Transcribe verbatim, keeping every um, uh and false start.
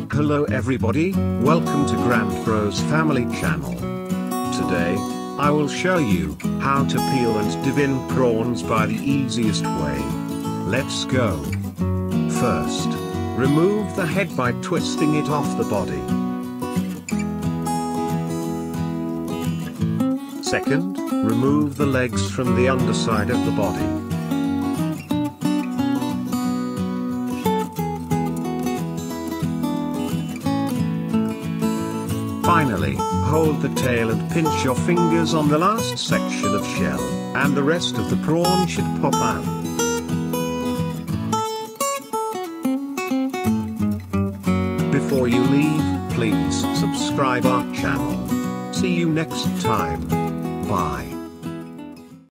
Hello everybody, welcome to Grampro's family channel. Today, I will show you how to peel and devein prawns by the easiest way. Let's go. First, remove the head by twisting it off the body. Second, remove the legs from the underside of the body. Finally, hold the tail and pinch your fingers on the last section of shell, and the rest of the prawn should pop out. Before you leave, please subscribe our channel. See you next time. Bye.